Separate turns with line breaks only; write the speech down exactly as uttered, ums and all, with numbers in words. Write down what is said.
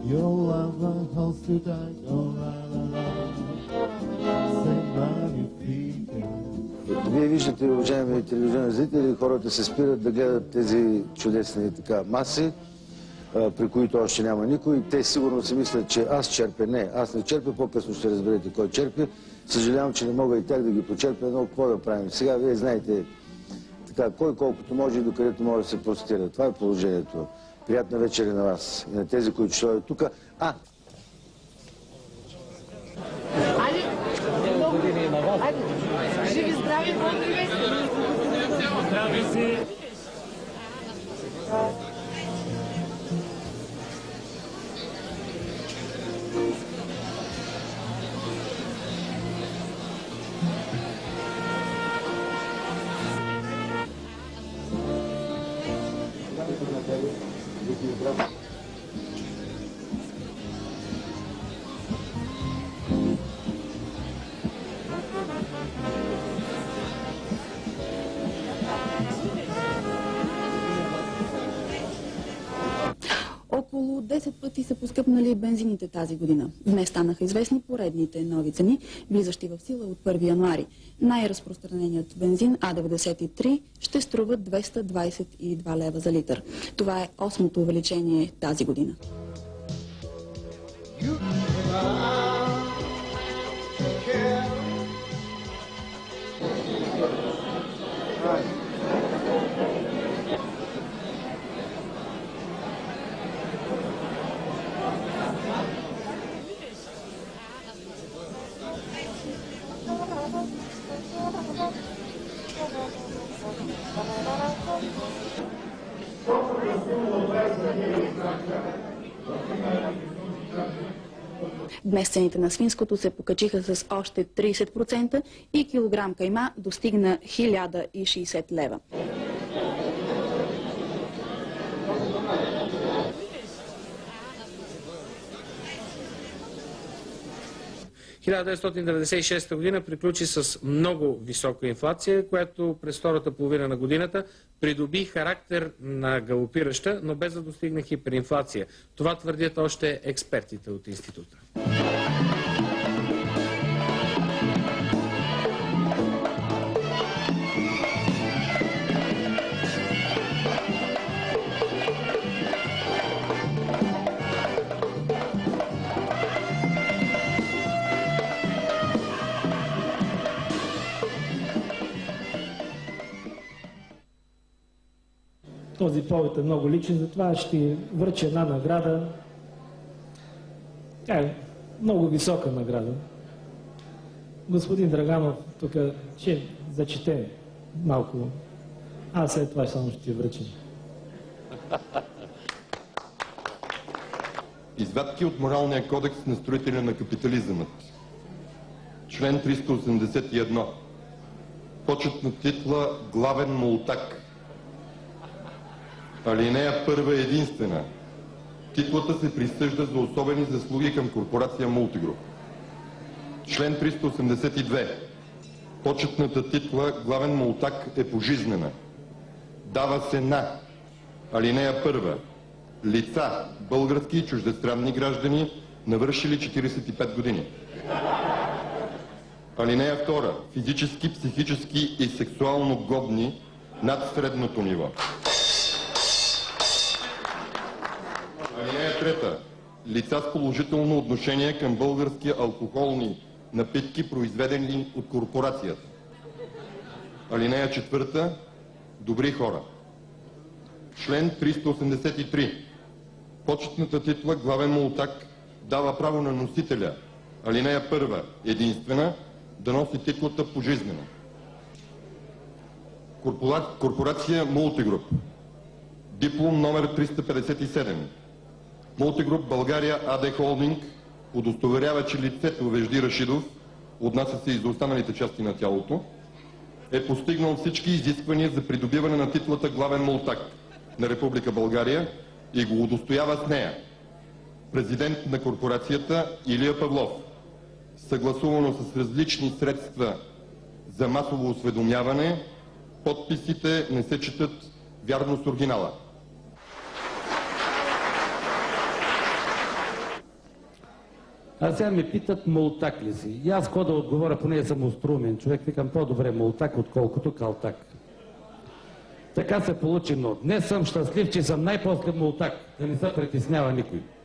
Your lover holds to die, don't run around. Say magnifique.
Вие виждате, уважаеми телевизионни зрители, хората се спират да гледат тези чудесни така маси, при които още няма никой. Те сигурно си мислят, че аз черпя. Не, аз не черпя, по-късно ще разберете кой черпи. Съжалявам, че не мога и тях да ги почерпя, но какво да правим? Сега вие знаете така, кой колкото може и докъдето може да се простира. Това е положението. Приятна вечер на вас и на тези, които ще дойдат тук. А!
Айде! Айде! Живи, здрави, бодри вести! Здрави си!
Около десет пъти са поскъпнали бензините тази година. Днес станаха известни поредните нови цени, влизащи в сила от първи януари. Най-разпространеният бензин А деветдесет и три ще струва двеста двадесет и два лева за литър. Това е осмото увеличение тази година. Днес цените на свинското се покачиха с още тридесет процента и килограм кайма достигна хиляда и шейсет лева.
хиляда деветстотин деветдесет и шеста година приключи с много висока инфлация, която през втората половина на годината придоби характер на галопираща, но без да достигне хиперинфлация. Това твърдят още експертите от института.
Този повод е много личен, затова ще връча една награда. Тя е много висока награда. Господин Драганов тук ще зачете малко. Аз след това само ще връча.
Извадки от Моралния кодекс на строителя на капитализъмът. Член триста осемдесет и едно. Почетна титла главен мултак. Алинея първа единствена. Титлата се присъжда за особени заслуги към корпорация Мултигруп. Член триста осемдесет и две. Почетната титла главен мултак е пожизнена. Дава се на алинея първа. Лица, български и чуждестранни граждани, навършили четиридесет и пет години. Алинея втора. Физически, психически и сексуално годни над средното ниво. Алинея трета. Лица с положително отношение към български алкохолни напитки, произведени от корпорацията. Алинея четвърта. Добри хора. Член триста осемдесет и три. Почетната титла главен мултак дава право на носителя, алинея първа, единствена, да носи титлата пожизнена. Корпора... Корпорация Мултигруп. Диплом номер триста петдесет и седем. Мултигруп България АД Холдинг удостоверява, че лицето Вежди Рашидов, отнася се и за останалите части на тялото, е постигнал всички изисквания за придобиване на титлата главен мултак на Република България и го удостоява с нея. Президент на корпорацията Илия Павлов. Съгласувано с различни средства за масово осведомяване, подписите не се четат вярно с оригинала.
А сега ме питат мултак ли си. И аз какво да отговоря, поне съм остроумен човек, викам по-добре мултак, отколкото калтак. Така се получи, но днес съм щастлив, че съм най-после мултак, да не се притеснява никой.